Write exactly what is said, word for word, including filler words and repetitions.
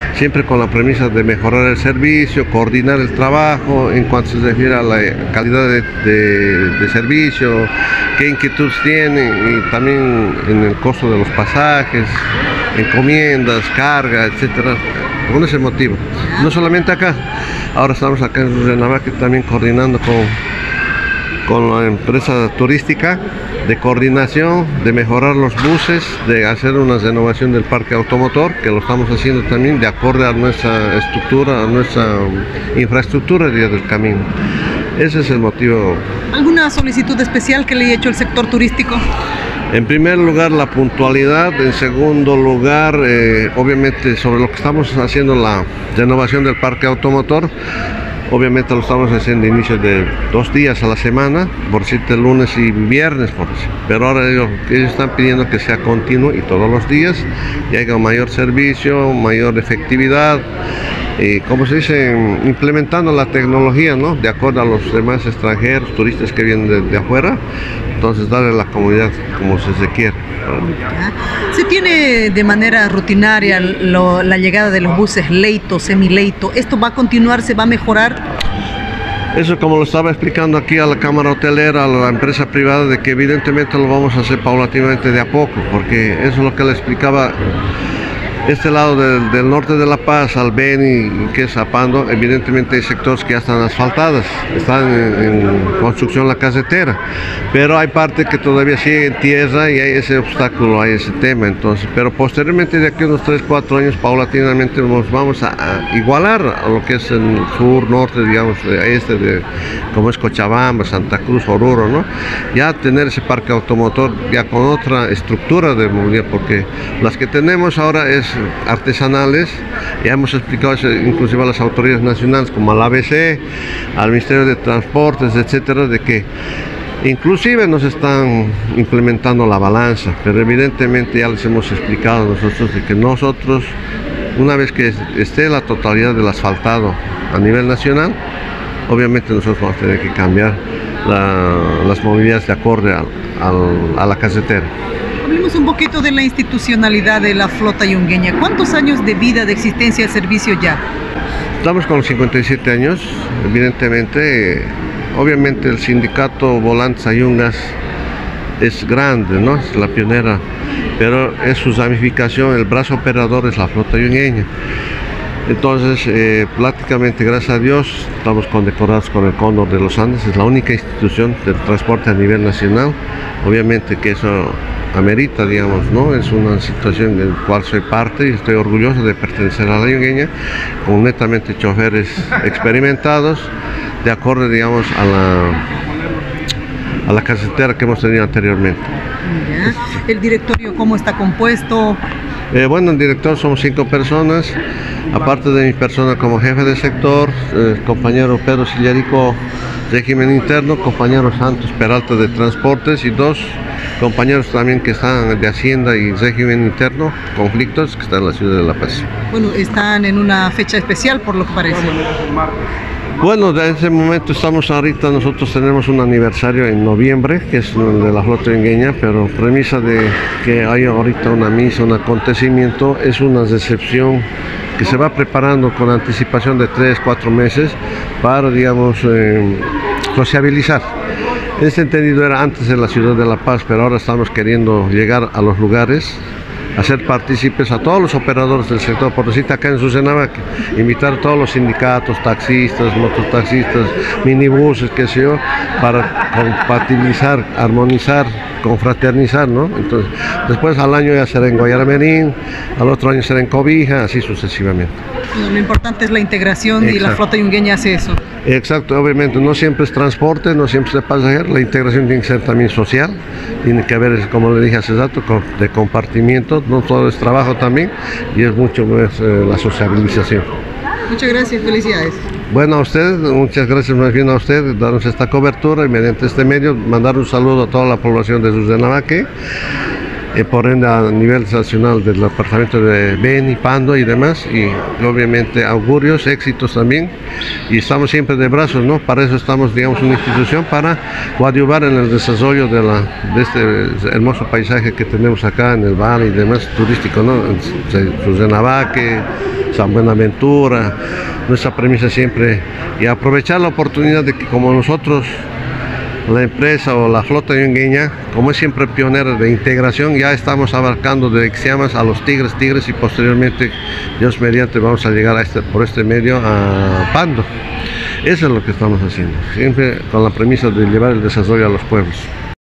Siempre con la premisa de mejorar el servicio, coordinar el trabajo en cuanto se refiere a la calidad de, de, de servicio, qué inquietudes tienen y también en el costo de los pasajes, encomiendas, carga, etcétera. Con ese motivo. No solamente acá, ahora estamos acá en Rurrenabaque también coordinando con, con la empresa turística de coordinación, de mejorar los buses, de hacer una renovación del parque automotor, que lo estamos haciendo también de acuerdo a nuestra estructura, a nuestra infraestructura del camino. Ese es el motivo. ¿Alguna solicitud especial que le haya hecho el sector turístico? En primer lugar, la puntualidad. En segundo lugar, eh, obviamente sobre lo que estamos haciendo, la renovación del parque automotor. Obviamente lo estamos haciendo a inicio de dos días a la semana, por decirte lunes y viernes, por decir. Pero ahora ellos, ellos están pidiendo que sea continuo y todos los días, y haya mayor servicio, mayor efectividad, y como se dice, implementando la tecnología, ¿no? De acuerdo a los demás extranjeros, turistas que vienen de, de afuera, entonces darle a la comunidad como se requiere. Se tiene de manera rutinaria lo, la llegada de los buses leito, semileito. ¿Esto va a continuar, se va a mejorar? Eso, como lo estaba explicando aquí a la cámara hotelera, a la empresa privada, de que evidentemente lo vamos a hacer paulatinamente de a poco, porque eso es lo que le explicaba. Este lado del, del norte de La Paz, al Beni, que es Apando, evidentemente hay sectores que ya están asfaltadas, están en, en construcción la carretera, pero hay parte que todavía sigue en tierra y hay ese obstáculo, hay ese tema. Entonces, pero posteriormente, de aquí a unos tres, cuatro años, paulatinamente nos vamos a, a igualar a lo que es el sur, norte, digamos, de este, de, como es Cochabamba, Santa Cruz, Oruro, ¿no? Ya tener ese parque automotor ya con otra estructura de movilidad, porque las que tenemos ahora es artesanales. Ya hemos explicado eso inclusive a las autoridades nacionales como al A B C, al Ministerio de Transportes, etcétera, de que inclusive nos están implementando la balanza, pero evidentemente ya les hemos explicado nosotros de que nosotros, una vez que esté la totalidad del asfaltado a nivel nacional, obviamente nosotros vamos a tener que cambiar la, las movilidades de acorde a, a, a la carretera. Hablemos un poquito de la institucionalidad de la flota yungueña. ¿Cuántos años de vida, de existencia del servicio ya? Estamos con cincuenta y siete años, evidentemente. Obviamente el sindicato Volantes Ayungas es grande, ¿no? Es la pionera, pero es su ramificación, el brazo operador es la flota yungueña. Entonces, eh, prácticamente, gracias a Dios, estamos condecorados con el Cóndor de los Andes. Es la única institución de transporte a nivel nacional. Obviamente que eso amerita, digamos, ¿no? Es una situación en la cual soy parte y estoy orgulloso de pertenecer a la yungueña, con netamente choferes experimentados, de acuerdo, digamos, a la, a la carretera que hemos tenido anteriormente. Ya. ¿El directorio cómo está compuesto? Eh, bueno, el director somos cinco personas, aparte de mi persona como jefe de sector, el compañero Pedro Sillarico, régimen interno, compañero Santos Peralta de transportes y dos compañeros también que están de Hacienda y régimen interno, conflictos, que están en la ciudad de La Paz. Bueno, están en una fecha especial por lo que parece. Bueno, en ese momento estamos ahorita, nosotros tenemos un aniversario en noviembre, que es de la flota yungueña, pero premisa de que haya ahorita una misa, un acontecimiento, es una recepción que se va preparando con anticipación de tres, cuatro meses para, digamos, eh, sociabilizar. Este entendido era antes en la ciudad de La Paz, pero ahora estamos queriendo llegar a los lugares, hacer partícipes a todos los operadores del sector, por decirte acá en Rurrenabaque, invitar a todos los sindicatos, taxistas, mototaxistas, minibuses, qué sé yo, para compatibilizar, armonizar, confraternizar, ¿no? Entonces, después al año ya será en Guayaramerín, al otro año será en Cobija, así sucesivamente. Lo importante es la integración. Exacto. Y la flota yungueña hace eso. Exacto, obviamente no siempre es transporte, no siempre es de pasajeros, la integración tiene que ser también social, tiene que haber, como le dije hace rato, de compartimiento, no todo es trabajo también, y es mucho más eh, la sociabilización. Muchas gracias, felicidades. Bueno, a usted, muchas gracias más bien a usted, darnos esta cobertura y mediante este medio mandar un saludo a toda la población de Rurrenabaque, y por ende a nivel nacional del departamento de Beni, Pando y demás, y obviamente augurios, éxitos también, y estamos siempre de brazos, ¿no? Para eso estamos, digamos, una institución para coadyuvar en el desarrollo de, la, de este hermoso paisaje que tenemos acá en el valle y demás turístico, ¿no? Suzenavaque, San Buenaventura. Nuestra premisa siempre, y aprovechar la oportunidad de que como nosotros, la empresa o la flota yungueña, como es siempre pionera de integración, ya estamos abarcando de Ixiamas a los Tigres, Tigres y posteriormente, Dios mediante, vamos a llegar a este, por este medio a Pando. Eso es lo que estamos haciendo, siempre con la premisa de llevar el desarrollo a los pueblos.